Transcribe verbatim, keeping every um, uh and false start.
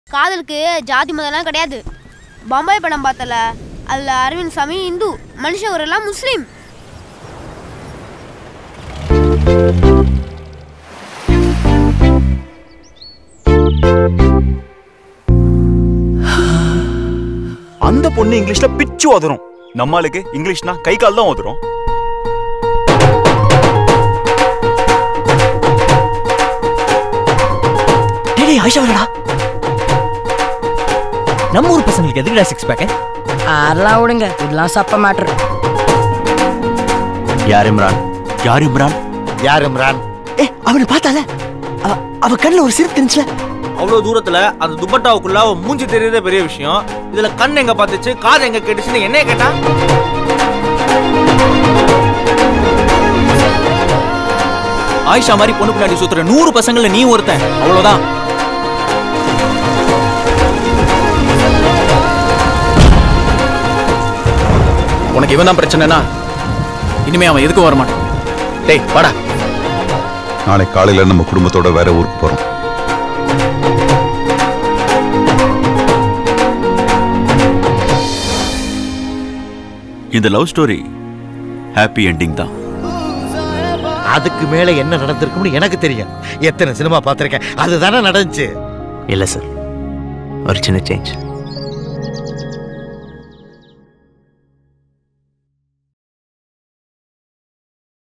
காதலுக்கு ஜாதி மதம்லாம் கிடையாது. பம்பாய் படம் பார்த்தல, அதில் அரவிந்த் சாமி இந்து, மனுஷன் ஒரு எல்லாம் முஸ்லீம். அந்த பொண்ணு இங்கிலீஷ்ல பிச்சு ஓதுறோம். நம்மளுக்கு இங்கிலீஷ்னா கை கால் தான் ஓதுறோம். டேய் ஆயிஷா வரடா. நம்ம ஊர் பசங்களுக்கு எதுக்குடா சிக்ஸ் பேக்? அதெல்லாம் விடுங்க, இதெல்லாம் சப்ப மேட்டர். யார் இம்ரான்? யார் இம்ரான்? யார் இம்ரான்? ஏ அவனை பார்த்தால அவ கண்ணில் ஒரு சிரிப்பு தெரிஞ்சுல. அவ்வளவு தூரத்துல அந்த துப்பட்டாவுக்குள்ள மூஞ்சி தெரியறதே பெரிய விஷயம். இதுல கண் எங்க பார்த்துச்சு, காது எங்க கேட்டுச்சுன்னு என்ன கேட்டா? ஆயிஷா மாதிரி பொண்ணு பின்னாடி சுத்துற நூறு பசங்கள்ல நீ ஒருத்தன், அவ்வளவுதான். உனக்கு இவன் தான் பிரச்சனைனா இனிமே அவன் எதுக்கும் வரமாட்டான். டேய் வாடா. நாளை காலையில நம்ம குடும்பத்தோட வேற ஊருக்கு போறோம். இந்த லவ் ஸ்டோரி ஹாப்பி எண்டிங் தான். அதுக்கு மேல என்ன நடந்திருக்கும்னு எனக்கு தெரியும். எத்தனை சினிமா பார்த்திருக்கேன், அதுதானே நடந்துச்சு. இல்ல சார், ஒரு சின்ன சேஞ்ச்.